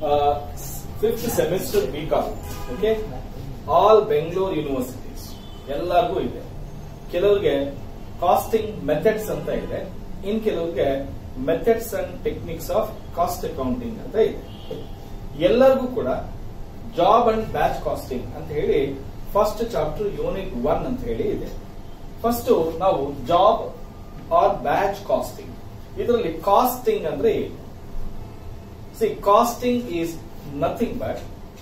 Fifth semester BCom. Okay, all Bengaluru universities ಎಲ್ಲರಿಗೂ ಇದೆ. ಕೆಲವರಿಗೆ ಕಾಸ್ಟಿಂಗ್ ಮೆಥಡ್ಸ್ ಅಂತ ಇದೆ, ಇನ್ ಕೆಲವರಿಗೆ methods and techniques of cost accounting ಅಂತ ಇದೆ. ಎಲ್ಲರಿಗೂ ಕೂಡ ಜಾಬ್ ಅಂಡ್ ಬ್ಯಾಚ್ ಕಾಸ್ಟಿಂಗ್ ಅಂತ ಹೇಳಿ ಫಸ್ಟ್ ಚಾಪ್ಟರ್ ಯೂನಿಟ್ 1 ಅಂತ ಹೇಳಿ ಇದೆ. ಫಸ್ಟ್ ನಾವು ಜಾಬ್ ಆರ್ ಬ್ಯಾಚ್ ಕಾಸ್ಟಿಂಗ್, ಇದರಲ್ಲಿ ಕಾಸ್ಟಿಂಗ್ ಅಂದ್ರೆ ಏನು? See, costing is nothing but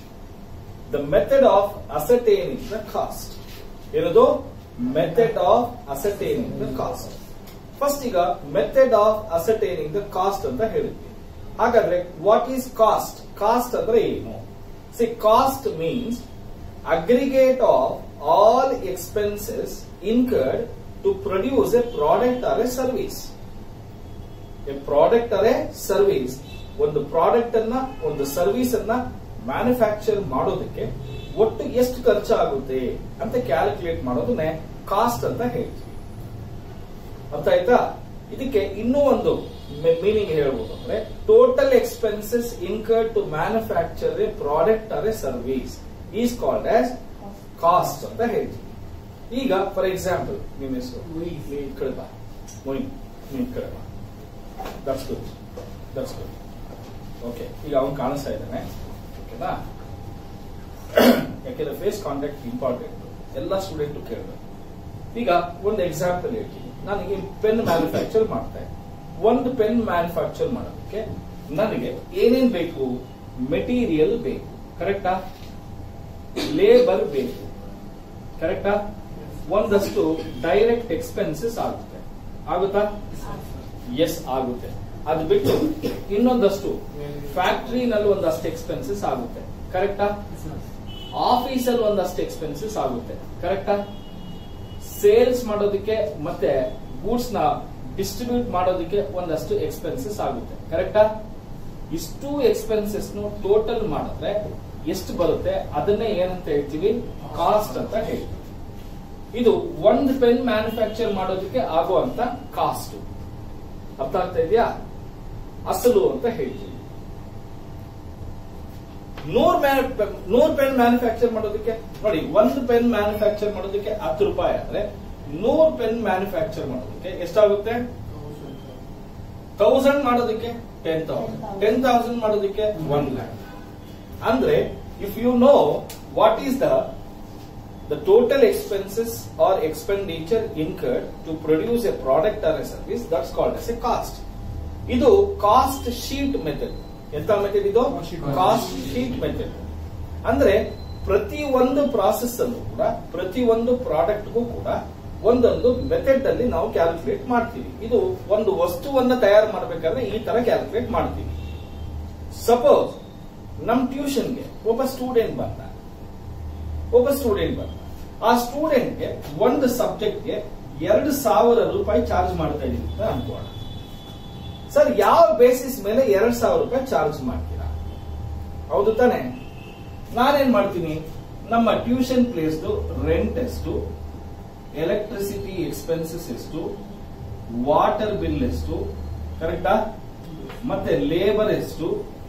the method of ascertaining the cost. ಏನದು? Method of ascertaining the cost. First ಈಗ method of ascertaining the cost ಅಂತ ಹೇಳಿದ್ವಿ. ಹಾಗಾದ್ರೆ ವಾಟ್ ಈಸ್ ಕಾಸ್ಟ್? ಕಾಸ್ಟ್ ಅಂದ್ರೆ ಏನು? See, cost means aggregate of all expenses incurred to produce a product or a service. A product or a service, ಒಂದು product ಅನ್ನ ಒಂದು service ಅನ್ನ manufacture ಮಾಡೋದಕ್ಕೆ ಒಟ್ಟು ಎಷ್ಟು ಖರ್ಚಾಗುತ್ತೆ ಅಂತ ಕ್ಯಾಲ್ಕುಲೇಟ್ ಮಾಡೋದನ್ನೇ ಕಾಸ್ಟ್ ಅಂತ ಹೇಳ್ತೀವಿ. ಅರ್ಥ ಆಯ್ತಾ? ಇದಕ್ಕೆ ಇನ್ನೂ ಒಂದು ಮೀನಿಂಗ್ ಹೇಳ್ಬೋದು ಅಂದ್ರೆ total expenses incurred to manufacture a product or a service is called as cost ಅಂತ ಹೇಳ್ತೀವಿ. ಈಗ ಫಾರ್ ಎಕ್ಸಾಂಪಲ್ ನಿಮ್ಮ ಹೆಸರು ಕಡೆ ಬಾ, ಮೊಯಿನ್, ನೀನ್ ಕಡೆ ಬಾ. That's good, that's good. Okay, ಈಗ ಅವನು ಕಾಣಿಸ್ತಾ ಇದ್ದಾನೆ. ಓಕೆನಾ? ಯಾಕೆಂದ್ರೆ ಫೇಸ್ ಕಾಂಟ್ಯಾಕ್ಟ್ ಇಂಪಾರ್ಟೆಂಟ್, ಎಲ್ಲ ಸ್ಟೂಡೆಂಟ್ ಕೇಳಬೇಕು. ಈಗ ಒಂದು ಎಕ್ಸಾಂಪಲ್ ಹೇಳ್ತೀನಿ. ನನಗೆ ಪೆನ್ ಮ್ಯಾನುಫ್ಯಾಕ್ಚರ್ ಮಾಡ್ತಾ ಇದ್ದೀನಿ. ಒಂದು ಪೆನ್ ಮ್ಯಾನುಫ್ಯಾಕ್ಚರ್ ಮಾಡೋದಕ್ಕೆ ನನಗೆ ಏನೇನ್ ಬೇಕು? ಮೆಟೀರಿಯಲ್ ಬೇಕು, ಕರೆಕ್ಟಾ? ಲೇಬರ್ ಬೇಕು, ಕರೆಕ್ಟಾ? ಒಂದಷ್ಟು ಡೈರೆಕ್ಟ್ ಎಕ್ಸ್ಪೆನ್ಸಸ್ ಆಗುತ್ತೆ. ಆಗುತ್ತಾ? ಎಸ್, ಆಗುತ್ತೆ. ಅದು ಬಿಟ್ಟು ಇನ್ನೊಂದಷ್ಟು ಫ್ಯಾಕ್ಟರಿನಲ್ಲಿ ಒಂದಷ್ಟು ಎಕ್ಸ್ಪೆನ್ಸಸ್ ಆಗುತ್ತೆ, ಕರೆಕ್ಟಾ? ಆಫೀಸಲ್ಲಿ ಒಂದಷ್ಟು ಎಕ್ಸ್ಪೆನ್ಸಸ್ ಆಗುತ್ತೆ, ಕರೆಕ್ಟಾ? ಸೇಲ್ಸ್ ಮಾಡೋದಕ್ಕೆ ಮತ್ತೆ ಗೂಡ್ಸ್ ನ ಡಿಸ್ಟ್ರಿಬ್ಯೂಟ್ ಮಾಡೋದಕ್ಕೆ ಒಂದಷ್ಟು ಎಕ್ಸ್ಪೆನ್ಸಸ್ ಆಗುತ್ತೆ, ಕರೆಕ್ಟಾ? ಇಷ್ಟು ಎಕ್ಸ್ಪೆನ್ಸಸ್ ಟೋಟಲ್ ಮಾಡಿದ್ರೆ ಎಷ್ಟು ಬರುತ್ತೆ ಅದನ್ನೇ ಏನಂತ ಹೇಳ್ತೀವಿ? ಕಾಸ್ಟ್ ಅಂತ ಹೇಳ್ತೀವಿ. ಇದು ಒಂದು ಪೆನ್ ಮ್ಯಾನುಫ್ಯಾಕ್ಚರ್ ಮಾಡೋದಕ್ಕೆ ಆಗುವಂತ ಕಾಸ್ಟ್. ಅರ್ಥ ಆಗ್ತಾ ಇದೆಯಾ? ಅಸಲು ಅಂತ ಹೇಳ್ತೀವಿ. 100 ಪೆನ್ ಮ್ಯಾನುಫ್ಯಾಕ್ಚರ್ ಮಾಡೋದಕ್ಕೆ ನೋಡಿ, ಒಂದು ಪೆನ್ ಮ್ಯಾನುಫ್ಯಾಕ್ಚರ್ ಮಾಡೋದಕ್ಕೆ 10 ರೂಪಾಯಿ ಆದ್ರೆ 100 ಪೆನ್ ಮ್ಯಾನುಫ್ಯಾಕ್ಚರ್ ಮಾಡೋದಕ್ಕೆ ಎಷ್ಟಾಗುತ್ತೆ? 1000 ಮಾಡೋದಕ್ಕೆ 10,000, 10,000 ಮಾಡೋದಕ್ಕೆ 1 lakh. ಅಂದ್ರೆ if you know what is the total expenses or expenditure incurred to produce a product or a service, that's called as a cost. ಇದು ಕಾಸ್ಟ್ ಶೀಟ್ ಮೆಥಡ್. ಎಂತ ಮೆಥಡ್ ಇದು? Cost sheet method. ಅಂದ್ರೆ ಪ್ರತಿ ಒಂದು process ಅಲ್ಲೂ ಕೂಡ, ಪ್ರತಿ ಒಂದು ಪ್ರಾಡಕ್ಟ್ಗೂ ಕೂಡ ಒಂದೊಂದು ಮೆಥಡ್ ಅಲ್ಲಿ ನಾವು ಕ್ಯಾಲ್ಕುಲೇಟ್ ಮಾಡ್ತೀವಿ. ಇದು ಒಂದು ವಸ್ತುವನ್ನ ತಯಾರು ಮಾಡಬೇಕಾದ್ರೆ ಈ ತರ ಕ್ಯಾಲ್ಕುಲೇಟ್ ಮಾಡ್ತೀವಿ. ಸಪೋಸ್ ನಮ್ ಟ್ಯೂಷನ್ಗೆ ಒಬ್ಬ ಸ್ಟೂಡೆಂಟ್ ಬಂದ, ಆ ಸ್ಟೂಡೆಂಟ್ಗೆ ಒಂದು ಸಬ್ಜೆಕ್ಟ್ಗೆ 2,000 ರೂಪಾಯಿ ಚಾರ್ಜ್ ಮಾಡ್ತಾ ಇದೀವಿ ಅಂತ ಅನ್ಕೋಣ. ಸರ್, ಯಾವ ಬೇಸಿಸ್ ಮೇಲೆ 2,000 ರೂಪಾಯಿ ಚಾರ್ಜ್ ಮಾಡ್ತೀರಾ? ಹೌದು ತಾನೆ? ನಾನೇನ್ ಮಾಡ್ತೀನಿ, ನಮ್ಮ ಟ್ಯೂಷನ್ ಪ್ಲೇಸ್ ರೆಂಟ್ ಎಷ್ಟು, ಎಲೆಕ್ಟ್ರಿಸಿಟಿ ಎಕ್ಸ್ಪೆನ್ಸಸ್ ಎಷ್ಟು, ವಾಟರ್ ಬಿಲ್ ಎಷ್ಟು, ಕರೆಕ್ಟಾ? ಮತ್ತೆ ಲೇಬರ್ ಎಷ್ಟು,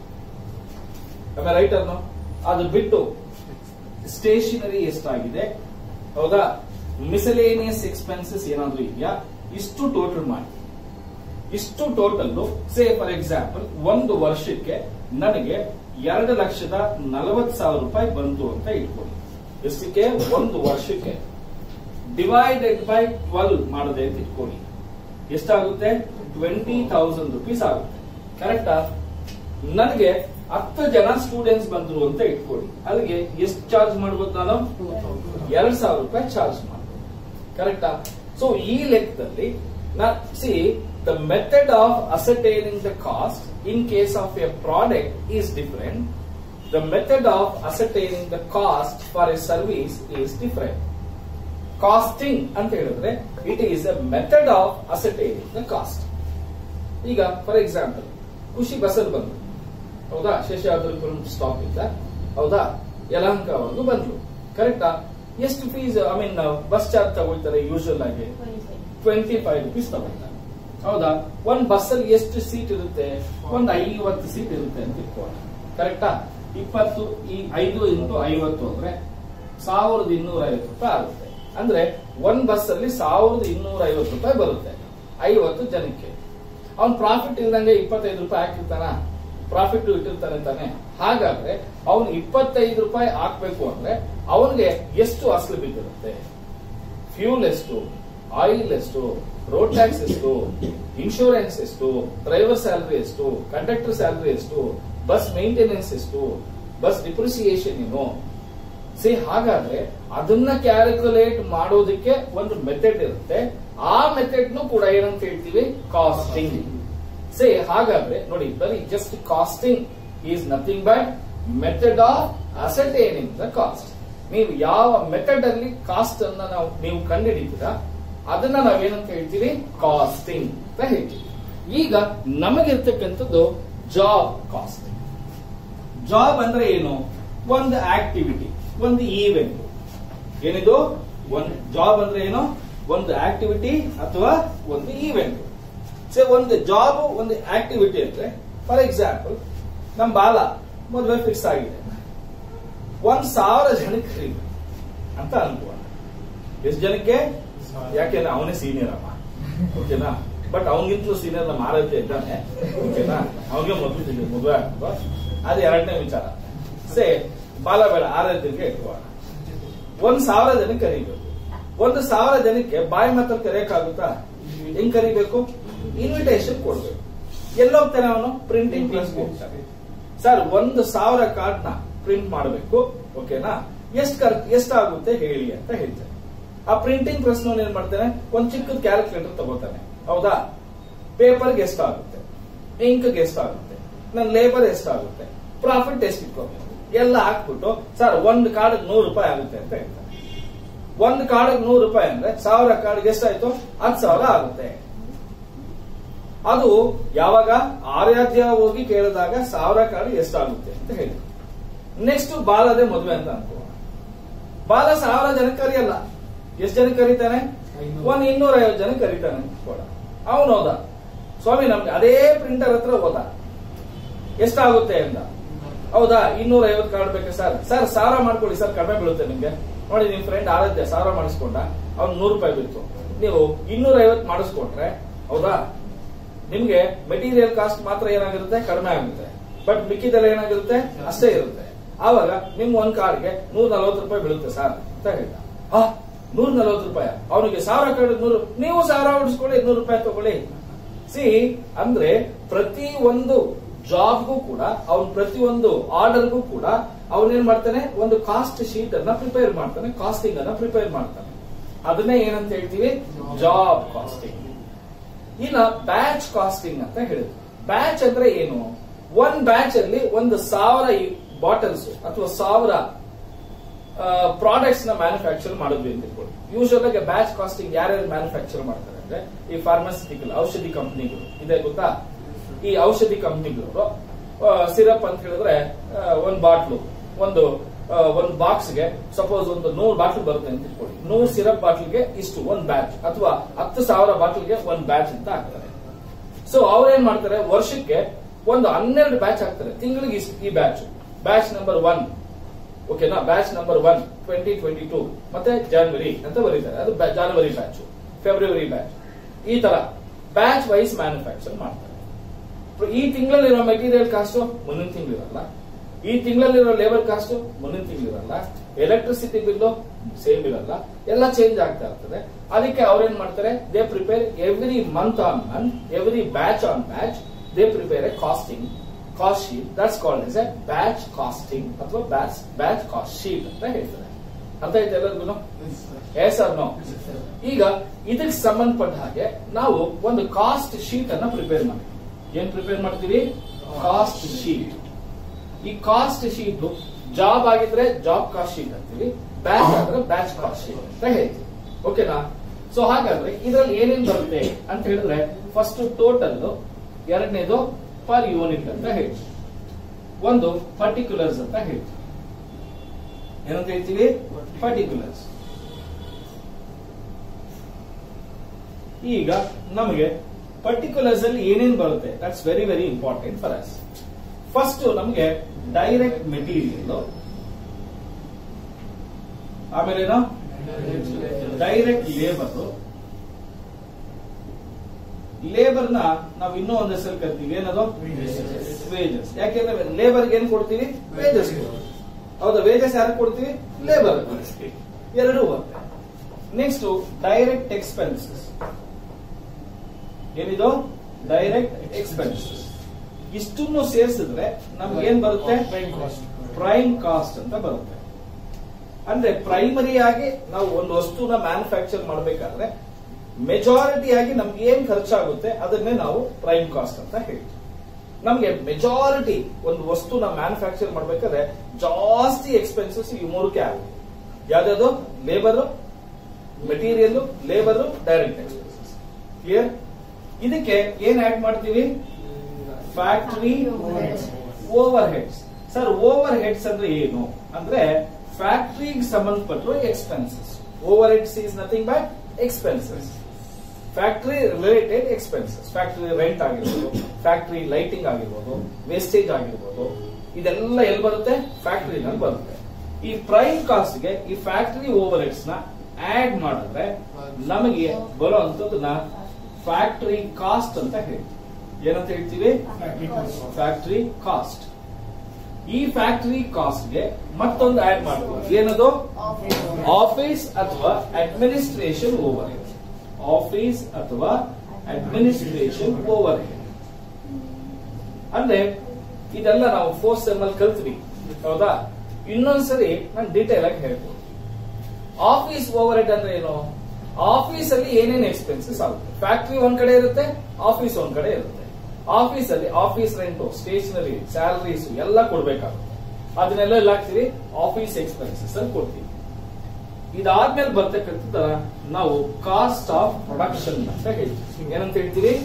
ರೈಟ್ ಅನ್ನು ಅದು ಬಿಟ್ಟು ಸ್ಟೇಷನರಿ ಎಷ್ಟಾಗಿದೆ, ಹೌದಾ? ಮಿಸಲೇನಿಯಸ್ ಎಕ್ಸ್ಪೆನ್ಸಸ್ ಏನಾದ್ರೂ ಇದೆಯಾ, ಇಷ್ಟು ಟೋಟಲ್ ಮಾಡಿ. ಇಷ್ಟು ಟೋಟಲ್ ಸೇ ಫಾರ್ ಎಕ್ಸಾಂಪಲ್ ಒಂದು ವರ್ಷಕ್ಕೆ ನನಗೆ 2,40,000 ರೂಪಾಯಿ ಬಂತು ಅಂತ ಇಟ್ಕೊಳ್ಳಿ. ಎಷ್ಟಕ್ಕೆ? ಒಂದು ವರ್ಷಕ್ಕೆ. ಡಿವೈಡೆಡ್ ಬೈ 12 ಮಾಡದೆ ಅಂತ ಇಟ್ಕೊಳ್ಳಿ. ಎಷ್ಟಾಗುತ್ತೆ? 20,000 ರೂಪೀಸ್ ಆಗುತ್ತೆ, ಕರೆಕ್ಟಾ? ನನಗೆ 10 ಜನ ಸ್ಟೂಡೆಂಟ್ಸ್ ಬಂದ್ರು ಅಂತ ಇಟ್ಕೊಳ್ಳಿ. ಅಲ್ಲಿಗೆ ಎಷ್ಟು ಚಾರ್ಜ್ ಮಾಡ್ಬೋದು? ನಾನು 2,000 ರೂಪಾಯಿ ಚಾರ್ಜ್ ಮಾಡ್ಬೋದು, ಕರೆಕ್ಟಾ? ಸೊ ಈ ಲೆಕ್ಕದಲ್ಲಿ see the method of ascertaining the cost in case of a product is different. The method of ascertaining the cost for a service is different. Costing ಅಂತ ಹೇಳಿದ್ರೆ it is a method of ascertaining the cost. ಈಗ for example Khushi ಬಸ್ಸಲ್ಲಿ ಬಂದ್ರು, ಹೌದಾ? Seshadripuram stop ಇಂದ, ಹೌದಾ, ಯಲಹಂಕವರೆಗೂ ಬಂದ್ರು, ಕರೆಕ್ಟಾ? ಎಷ್ಟು fees, I mean bus charge ತಗೊಳ್ತಾರೆ? ಯೂಶುವಲ್ ಆಗಿ 25 ರೂಪೀಸ್ ತಗೊಳ್ತಾರೆ, ಹೌದಾ? ಒಂದ್ ಬಸ್ ಅಲ್ಲಿ ಎಷ್ಟು ಸೀಟ್ ಇರುತ್ತೆ? ಒಂದು 50 ಸೀಟ್ ಇರುತ್ತೆ ಅಂತ ಇಟ್ಕೊಳ್ಳಿ. ಕರೆಕ್ಟಾ? 20 ಈ 5 ಇಂಟು 50 ಅಂದ್ರೆ 1250 ರೂಪಾಯಿ ಆಗುತ್ತೆ. ಅಂದ್ರೆ ಒಂದ್ ಬಸ್ ಅಲ್ಲಿ 1250 ರೂಪಾಯಿ ಬರುತ್ತೆ 50 ಜನಕ್ಕೆ. ಅವ್ನ್ ಪ್ರಾಫಿಟ್ ಇಲ್ದಂಗೆ 25 ರೂಪಾಯಿ ಹಾಕಿರ್ತಾನ, ಪ್ರಾಫಿಟ್ ಇಟ್ಟಿರ್ತಾನೆ ತಾನೆ. ಹಾಗಾದ್ರೆ ಅವನು 25 ರೂಪಾಯಿ ಹಾಕ್ಬೇಕು ಅಂದ್ರೆ ಅವನಿಗೆ ಎಷ್ಟು ಅಸಲು ಬಿದ್ದಿರುತ್ತೆ? ಫ್ಯೂಲ್ ಎಷ್ಟು, ಆಯಿಲ್ ಎಷ್ಟು, ರೋಡ್ ಟ್ಯಾಕ್ಸ್ ಎಷ್ಟು, ಇನ್ಶೂರೆನ್ಸ್ ಎಷ್ಟು, ಡ್ರೈವರ್ ಸ್ಯಾಲರಿ ಎಷ್ಟು, ಕಂಡಕ್ಟರ್ ಸ್ಯಾಲರಿ ಎಷ್ಟು, ಬಸ್ ಮೇಂಟೆನೆನ್ಸ್ ಎಷ್ಟು, ಬಸ್ ಡಿಪ್ರಿಸಿಯೇಷನ್ ಏನು. ಹಾಗಾದ್ರೆ ಅದನ್ನ ಕ್ಯಾಲ್ಕುಲೇಟ್ ಮಾಡೋದಕ್ಕೆ ಒಂದು ಮೆಥಡ್ ಇರುತ್ತೆ. ಆ ಮೆಥಡ್ ಕೂಡ ಏನಂತ ಹೇಳ್ತೀವಿ? ಕಾಸ್ಟಿಂಗ್. ಹಾಗಾದ್ರೆ ನೋಡಿ, ಬರೀ just costing is nothing but method of ascertaining the cost. ನೀವು ಯಾವ ಮೆಥಡ್ ಅಲ್ಲಿ ಕಾಸ್ಟ್ ಅನ್ನ ನೀವು ಕಂಡುಹಿಡಿತೀರಾ ಅದನ್ನ ನಾವೇನಂತ ಹೇಳ್ತೀವಿ? ಕಾಸ್ಟಿಂಗ್ ಅಂತ ಹೇಳ್ತೀವಿ. ಈಗ ನಮಗಿರ್ತಕ್ಕಂಥದ್ದು ಜಾಬ್ ಕಾಸ್ಟಿಂಗ್. ಜಾಬ್ ಅಂದ್ರೆ ಏನು? ಒಂದು ಆಕ್ಟಿವಿಟಿ, ಒಂದು ಈವೆಂಟ್. ಏನಿದು? ಒಂದು ಜಾಬ್ ಅಂದ್ರೆ ಏನು? ಒಂದು ಆಕ್ಟಿವಿಟಿ ಅಥವಾ ಒಂದು ಈವೆಂಟ್. ಒಂದು ಜಾಬ್, ಒಂದು ಆಕ್ಟಿವಿಟಿ ಅಂದ್ರೆ ಫಾರ್ ಎಕ್ಸಾಂಪಲ್ ನಮ್ ಬಾಲ ಮದುವೆ ಫಿಕ್ಸ್ ಆಗಿದೆ, 1000 ಜನಕ್ಕೆ ಕರೀಬೇಕು ಅಂತ ಅನ್ಕೋಣ. ಎಷ್ಟು ಜನಕ್ಕೆ? ಯಾಕೆಂದ್ರೆ ಅವನೇ ಸೀನಿಯರ್ ಅಮ್ಮ, ಓಕೆನಾ? ಬಟ್ ಅವನಿಗಿಂತಲೂ ಸೀನಿಯರ್ ನಮ್ಮ ಆರಾಧ್ಯ ಇದ್ದಾನೆ, ಓಕೆನಾ? ಅವನಿಗೆ ಮದುವೆ ಆಗ್ತದ, ಅದು ಎರಡನೇ ವಿಚಾರ. ಬಾಲ ಬೇಡ, ಆರಾಧ್ಯಕ್ಕೆ ಇಟ್ಕೋಣ. 1000 ಜನಕ್ಕೆ ಕರೀಬೇಕು. 1000 ಜನಕ್ಕೆ ಬಾಯಿ ಮಾತಲ್ಲಿ ಕರೆಯಕ್ಕಾಗುತ್ತಾ? ಹೆಂಗ್ ಕರಿಬೇಕು? ಇನ್ವಿಟೇಷನ್ ಕೊಡ್ಬೇಕು. ಎಲ್ಲೋಗ್ತಾನೆ ಅವನು? ಪ್ರಿಂಟಿಂಗ್ ಪ್ರೆಸ್ ಹೋಗ್ತಾನೆ. ಸರ್ 1000 ಕಾರ್ಡ್ ನ ಪ್ರಿಂಟ್ ಮಾಡಬೇಕು, ಓಕೆನಾ? ಎಷ್ಟಾಗುತ್ತೆ ಹೇಳಿ ಅಂತ ಹೇಳ್ತಾನೆ. ಆ ಪ್ರಿಂಟಿಂಗ್ ಪ್ರೆಸ್ ಏನ್ ಮಾಡ್ತಾನೆ? ಒಂದ್ ಚಿಕ್ಕದ ಕ್ಯಾಲ್ಕುಲೇಟರ್ ತಗೋತಾನೆ, ಹೌದಾ? ಪೇಪರ್ಗೆ ಎಷ್ಟಾಗುತ್ತೆ, ಇಂಕ್ಗೆ ಎಷ್ಟಾಗುತ್ತೆ, ನನ್ನ ಲೇಬರ್ ಎಷ್ಟಾಗುತ್ತೆ, ಪ್ರಾಫಿಟ್ ಎಷ್ಟು ಇಟ್ಕೋಬೇಕು ಎಲ್ಲ ಹಾಕ್ಬಿಟ್ಟು, ಸರ್ ಒಂದು ಕಾರ್ಡ್ 100 ರೂಪಾಯಿ ಆಗುತ್ತೆ ಅಂತ ಹೇಳ್ತಾನೆ. ಒಂದು ಕಾರ್ಡ್ 100 ರೂಪಾಯಿ ಅಂದ್ರೆ 1000 ಕಾರ್ಡ್ಗೆ ಎಷ್ಟಾಯ್ತು? 10,000 ಆಗುತ್ತೆ. ಅದು ಯಾವಾಗ ಆರಾಧ್ಯ ಹೋಗಿ ಕೇಳಿದಾಗ 1000 ಕಾರ್ಡ್ ಎಷ್ಟಾಗುತ್ತೆ ಅಂತ ಹೇಳಿ. ನೆಕ್ಸ್ಟ್ ಬಾಲದೇ ಮದುವೆ ಅಂತ ಅನ್ಕೋ. ಬಾಲ 1000 ಜನಕ್ಕೆ ಕರಿಯಲ್ಲ, ಎಷ್ಟು ಜನಕ್ಕೆ ಕರೀತಾನೆ? 250 ಜನಕ್ಕೆ ಕರೀತಾನೆ. ಅವನು ಹೋದ, ಸ್ವಾಮಿ ನಮ್ಗೆ ಅದೇ ಪ್ರಿಂಟರ್ ಹತ್ರ ಹೋದ, ಎಷ್ಟಾಗುತ್ತೆ ಅಂತ. ಹೌದಾ, 250 ಕಾರ್ಡ್ ಬೇಕಾ ಸರ್? ಸರ್ 1000 ಮಾಡ್ಕೊಳ್ಳಿ ಸರ್, ಕಡಿಮೆ ಬೀಳುತ್ತೆ ನಿಮ್ಗೆ. ನೋಡಿ ನಿಮ್ ಫ್ರೆಂಡ್ ಆರಾಧ್ಯ 1000 ಮಾಡಿಸ್ಕೊಂಡ, ಅವ್ನು 100 ರೂಪಾಯಿ ಬಿತ್ತು. ನೀವು 250 ಮಾಡಿಸ್ಕೊಂಡ್ರೆ, ಹೌದಾ, ನಿಮ್ಗೆ ಮೆಟೀರಿಯಲ್ ಕಾಸ್ಟ್ ಮಾತ್ರ ಏನಾಗಿರುತ್ತೆ? ಕಡಿಮೆ ಆಗುತ್ತೆ. ಬಟ್ ಮಿಕ್ಕಿದೆಲ್ಲ ಏನಾಗಿರುತ್ತೆ? ಅಷ್ಟೇ ಇರುತ್ತೆ. ಆವಾಗ ನಿಮ್ ಒಂದ್ ಕಾರ್ಡ್ಗೆ 140 ರೂಪಾಯಿ ಬೀಳುತ್ತೆ ಸರ್ ಅಂತ ಹೇಳ್ದ. 140 ರೂಪಾಯಿ, ಅವನಿಗೆ 1000 ಕಾರ್ಡ್ 100, ನೀವು 1000 ಉಳಿಸ್ಕೊಳ್ಳಿ, 100 ರೂಪಾಯಿ ತಗೊಳ್ಳಿ. ಅಂದ್ರೆ ಪ್ರತಿ ಒಂದು ಜಾಬ್ಗೂ ಕೂಡ, ಅವನ್ ಪ್ರತಿಯೊಂದು ಆರ್ಡರ್ಗೂ ಕೂಡ ಅವನೇನ್ ಮಾಡ್ತಾನೆ? ಒಂದು ಕಾಸ್ಟ್ ಶೀಟ್ ಅನ್ನ ಪ್ರಿಪೇರ್ ಮಾಡ್ತಾನೆ, ಕಾಸ್ಟಿಂಗ್ ಅನ್ನ ಪ್ರಿಪೇರ್ ಮಾಡ್ತಾನೆ. ಅದನ್ನೇ ಏನಂತ ಹೇಳ್ತೀವಿ? Job costing. ಇನ್ನ ಬ್ಯಾಚ್ ಕಾಸ್ಟಿಂಗ್ ಅಂತ ಹೇಳಿದ್ರು. ಬ್ಯಾಚ್ ಅಂದ್ರೆ ಏನು? ಒಂದ್ ಬ್ಯಾಚ್ ಅಲ್ಲಿ 1000 ಬಾಟಲ್ಸ್ ಅಥವಾ 1000 ಪ್ರಾಡಕ್ಟ್ಸ್ ನ ಮ್ಯಾನುಫ್ಯಾಕ್ಚರ್ ಮಾಡಿದ್ವಿ ಅಂತ ಇಟ್ಕೊಳ್ಳಿ. ಯೂಶುವಲ್ ಆಗಿ ಬ್ಯಾಚ್ ಕಾಸ್ಟಿಂಗ್ ಯಾರ್ಯಾರು ಮ್ಯಾನುಫ್ಯಾಕ್ಚರ್ ಮಾಡ್ತಾರೆ ಅಂದ್ರೆ ಈ ಫಾರ್ಮಾಸ್ಯೂಟಿಕಲ್ ಔಷಧಿ ಕಂಪನಿಗಳು ಇದೆ, ಗೊತ್ತಾ? ಈ ಔಷಧಿ ಕಂಪನಿಗಳು ಸಿರಪ್ ಅಂತ ಹೇಳಿದ್ರೆ ಒಂದು ಬಾಟ್ಲು, ಒಂದು ಬಾಕ್ಸ್ಗೆ ಸಪೋಸ್ ಒಂದು 100 ಬಾಟ್ಲ್ ಬರುತ್ತೆ ಅಂತ ಇಟ್ಕೊಳ್ಳಿ. 100 ಸಿರಪ್ ಬಾಟ್ಲ್ಗೆ ಇಷ್ಟು ಒಂದು ಬ್ಯಾಚ್, ಅಥವಾ 10,000 ಬಾಟ್ಲ್ಗೆ ಒಂದು ಬ್ಯಾಚ್ ಅಂತ ಹಾಕ್ತಾರೆ. ಅವ್ರೇನ್ ಮಾಡ್ತಾರೆ? ವರ್ಷಕ್ಕೆ ಒಂದು 12 ಬ್ಯಾಚ್ ಹಾಕ್ತಾರೆ. ತಿಂಗಳಿಗೆ ಈ ಬ್ಯಾಚ್ ನಂಬರ್ 1, ಓಕೆನಾ? ಬ್ಯಾಚ್ ನಂಬರ್ 1 2022 ಮತ್ತೆ ಜನವರಿ ಅಂತ ಬರೀತಾರೆ. ಅದು ಜನವರಿ ಬ್ಯಾಚ್, ಫೆಬ್ರವರಿ ಬ್ಯಾಚ್, ಈ ತರ ಬ್ಯಾಚ್ ವೈಸ್ ಮ್ಯಾನುಫ್ಯಾಕ್ಚರ್ ಮಾಡ್ತಾರೆ. ಈ ತಿಂಗಳಲ್ಲಿರೋ ಮೆಟೀರಿಯಲ್ ಕಾಸ್ಟ್ ಮುಂದಿನ ತಿಂಗಳಿರಲ್ಲ, ಈ ತಿಂಗಳಲ್ಲಿರೋ ಲೇಬರ್ ಕಾಸ್ಟ್ ಮುಂದಿನ ತಿಂಗಳಿರಲ್ಲ, ಎಲೆಕ್ಟ್ರಿಸಿಟಿ ಬಿಲ್ ಸೇಮ್ ಇರಲ್ಲ, ಎಲ್ಲ ಚೇಂಜ್ ಆಗ್ತಾ ಇರ್ತದೆ. ಅದಕ್ಕೆ ಅವ್ರೇನ್ ಮಾಡ್ತಾರೆ? They prepare every month on month, every batch on batch, they prepare a costing cost sheet. That's called as a batch costing ಅಥವಾ ಬ್ಯಾಚ್ ಕಾಸ್ಟ್ ಶೀಟ್ ಅಂತ ಹೇಳ್ತಾರೆ. ಅರ್ಥ ಆಯ್ತು ಎಲ್ಲರಿಗೂ? Yes or no? ಈಗ ಇದಕ್ಕೆ ಸಂಬಂಧಪಟ್ಟ ಹಾಗೆ ನಾವು ಒಂದು ಕಾಸ್ಟ್ ಶೀಟ್ ಅನ್ನ ಪ್ರಿಪೇರ್ ಮಾಡ್ತೀವಿ. ಏನ್ ಪ್ರಿಪೇರ್ ಮಾಡ್ತೀವಿ? Cost sheet. ಈ ಕಾಸ್ಟ್ ಶೀಟ್ ಜಾಬ್ ಆಗಿದ್ರೆ ಜಾಬ್ ಕಾಸ್ಟ್ ಶೀಟ್ ಅಂತೀವಿ, ಬ್ಯಾಚ್ ಆದ್ರೆ ಬ್ಯಾಚ್ ಕಾಸ್ಟ್ ಶೀಟ್ ಅಂತ ಹೇಳ್ತೀವಿ, ಓಕೆನಾ? ಹಾಗಾದ್ರೆ ಇದರಲ್ಲಿ ಏನೇನ್ ಬರುತ್ತೆ ಅಂತ ಹೇಳಿದ್ರೆ, ಫಸ್ಟ್ ಟೋಟಲ್, ಎರಡನೇದು ಪರ್ ಯೂನಿಟ್ ಅಂತ ಹೇಳ್ತೀವಿ, ಒಂದು ಪರ್ಟಿಕ್ಯುಲರ್ಸ್ ಅಂತ ಹೇಳ್ತೀವಿ. ಏನಂತ ಹೇಳ್ತೀವಿ? ಪರ್ಟಿಕ್ಯುಲರ್ಸ್. ಈಗ ನಮಗೆ ಪರ್ಟಿಕ್ಯುಲರ್ಸ್ ಅಲ್ಲಿ ಏನೇನ್ ಬರುತ್ತೆ? That's very very important for us. First ನಮಗೆ ಡೈರೆಕ್ಟ್ ಮೆಟೀರಿಯಲ್, ಆಮೇಲೆ ಏನೋ ಡೈರೆಕ್ಟ್ ಲೇಬರ್ನ ನಾವು ಇನ್ನೂ ಒಂದು ಹೆಸರು ಕರಿತೀವಿ, ಏನದು ವೇಜಸ್. ಯಾಕೆಂದ್ರೆ ಲೇಬರ್ಗೆ ಏನ್ ಕೊಡ್ತೀವಿ? ವೇಜಸ್. ಹೌದಾ? ವೇಜಸ್ ಯಾರು ಕೊಡ್ತೀವಿ? ಲೇಬರ್. ಎರಡೂ ಬರುತ್ತೆ. Next direct expenses. ಏನಿದು? Direct expenses. ಇಷ್ಟನ್ನು ಸೇರಿಸಿದ್ರೆ ನಮ್ಗೆ ಏನ್ ಬರುತ್ತೆ? ಪ್ರೈಮ್ ಕಾಸ್ಟ್ ಅಂತ ಬರುತ್ತೆ. ಅಂದ್ರೆ ಪ್ರೈಮರಿ ಆಗಿ ನಾವು ಒಂದು ವಸ್ತುನ ಮ್ಯಾನುಫ್ಯಾಕ್ಚರ್ ಮಾಡಬೇಕಾದ್ರೆ ಮೆಜಾರಿಟಿ ಆಗಿ ನಮ್ಗೆ ಏನ್ ಖರ್ಚಾಗುತ್ತೆ ಅದನ್ನೇ ನಾವು ಪ್ರೈಮ್ ಕಾಸ್ಟ್ ಅಂತ ಹೇಳ್ತೀವಿ. ನಮ್ಗೆ ಮೆಜಾರಿಟಿ ಒಂದು ವಸ್ತುನ ಮ್ಯಾನುಫ್ಯಾಕ್ಚರ್ ಮಾಡಬೇಕಾದ್ರೆ ಜಾಸ್ತಿ ಎಕ್ಸ್ಪೆನ್ಸಸ್ ಈ ಮೂರಕ್ಕೆ ಆಗುತ್ತೆ. ಯಾವ್ದಾದ್ರು? Labour, material, labour, direct expenses. Clear? ಇದಕ್ಕೆ ಏನ್ ಆಡ್ ಮಾಡ್ತೀವಿ? Factory overheads. Sir, overheads ಅಂದ್ರೆ ಏನು ಅಂದ್ರೆ ಫ್ಯಾಕ್ಟರಿಗೆ ಸಂಬಂಧಪಟ್ಟಿರೋ expenses. Overheads is nothing but expenses, factory related expenses. Factory rent ಆಗಿರ್ಬೋದು, ಫ್ಯಾಕ್ಟರಿ ಲೈಟಿಂಗ್ ಆಗಿರ್ಬೋದು, ವೇಸ್ಟೇಜ್ ಆಗಿರ್ಬೋದು, ಇದೆಲ್ಲ ಎಲ್ಲಿ ಬರುತ್ತೆ? ಫ್ಯಾಕ್ಟರಿನಲ್ಲಿ ಬರುತ್ತೆ. ಈ ಪ್ರೈಮ್ ಕಾಸ್ಟ್ ಗೆ ಈ ಫ್ಯಾಕ್ಟರಿ ಓವರ್ ಹೆಡ್ಸ್ ನ ಆಡ್ ಮಾಡಿದ್ರೆ ನಮಗೆ ಬರುವಂತದನ್ನ ಫ್ಯಾಕ್ಟರಿ ಕಾಸ್ಟ್ ಅಂತ ಹೇಳ್ತೀವಿ. ಏನಂತ ಹೇಳ್ತೀವಿ? Factory cost. ಈ ಫ್ಯಾಕ್ಟರಿ ಕಾಸ್ಟ್ ಗೆ ಮತ್ತೊಂದು ಆಡ್ ಮಾಡ್ತೀವಿ. ಏನದು? ಆಫೀಸ್ ಅಥವಾ ಅಡ್ಮಿನಿಸ್ಟ್ರೇಷನ್ ಓವರ್ ಹೆಡ್. ಆಫೀಸ್ ಅಥವಾ ಅಡ್ಮಿನಿಸ್ಟ್ರೇಷನ್ ಓವರ್ ಹೆಡ್ ಅಂದ್ರೆ ಇದೆಲ್ಲ ನಾವು 4th ಸೆಮ್ ಅಲ್ಲಿ ಕಲ್ತ್ವಿ. ಹೌದಾ? ಇನ್ನೊಂದ್ಸರಿ ನಾನು ಡೀಟೇಲ್ ಆಗಿ ಹೇಳ್ಬೋದು. ಆಫೀಸ್ ಓವರ್ ಹೆಡ್ ಅಂದ್ರೆ ಏನು? ಆಫೀಸ್ ಅಲ್ಲಿ ಏನೇನು ಎಕ್ಸ್ಪೆನ್ಸಸ್ ಆಗುತ್ತೆ? ಫ್ಯಾಕ್ಟರಿ ಒಂದ್ ಕಡೆ ಇರುತ್ತೆ, ಆಫೀಸ್ ಒಂದ್ ಕಡೆ ಇರುತ್ತೆ. ಆಫೀಸ್ ಅಲ್ಲಿ ಆಫೀಸ್ ರೆಂಟು, ಸ್ಟೇಷನರಿ, ಸ್ಯಾಲರೀಸ್ ಎಲ್ಲ ಕೊಡ್ಬೇಕಾಗುತ್ತೆ. ಅದನ್ನೆಲ್ಲ ಎಲ್ಲ ಹಾಕ್ತಿವಿ ಆಫೀಸ್ ಎಕ್ಸ್ಪೆನ್ಸಸ್ ಅಲ್ಲಿ ಕೊಡ್ತೀವಿ. ಇದಾದ್ಮೇಲೆ ಬರ್ತಕ್ಕಂಥ ನಾವು ಕಾಸ್ಟ್ ಆಫ್ ಪ್ರೊಡಕ್ಷನ್ ಅಂತ ಹೇಳ್ತೀವಿ. ಏನಂತ ಹೇಳ್ತೀವಿ?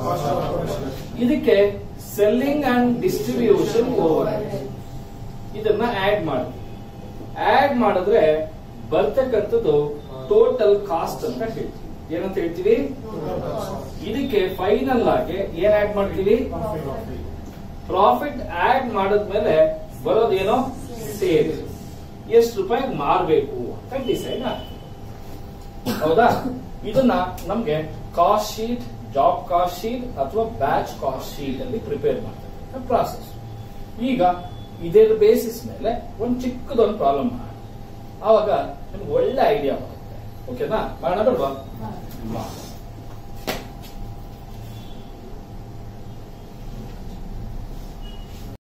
ಇದಕ್ಕೆ selling and distribution overhead. ಇದನ್ನ ಆಡ್ ಮಾಡಿ ಆಡ್ ಮಾಡಿದ್ರೆ ಬರ್ತಕ್ಕಂಥದ್ದು ಟೋಟಲ್ ಕಾಸ್ಟ್ ಅಂತ ಹೇಳ್ತೀವಿ. ಏನಂತ ಹೇಳ್ತೀವಿ? ಇದಕ್ಕೆ ಫೈನಲ್ ಆಗಿ ಏನ್ ಆಡ್ ಮಾಡ್ತೀವಿ? ಪ್ರಾಫಿಟ್ ಆಡ್ ಮಾಡಿದ್ಮೇಲೆ ಬರೋದೇನೋ ಸೇಲ್. ಎಷ್ಟು ರೂಪಾಯಿ ಮಾರಬೇಕು ಅಂತ ಡಿಸೈಡ್ ಆಗ್ತದೆ. ಹೌದಾ? ಇದನ್ನ ನಮ್ಗೆ cost sheet, job cost sheet ಅಥವಾ ಬ್ಯಾಚ್ ಕಾಸ್ಟ್ ಶೀಟ್ ಅಲ್ಲಿ ಪ್ರಿಪೇರ್ ಮಾಡ್ತಕ್ಕಂಥ ಪ್ರಾಸೆಸ್. ಈಗ ಇದರ ಬೇಸಿಸ್ ಮೇಲೆ ಒಂದು ಚಿಕ್ಕದೊಂದು ಪ್ರಾಬ್ಲಮ್ ಮಾಡಿ, ಆವಾಗ ನಿಮ್ಗೆ ಒಳ್ಳೆ ಐಡಿಯಾ ಬರುತ್ತೆ. ಓಕೆನಾ? ಮಾಡೋಣ ಬೇಡವಾ?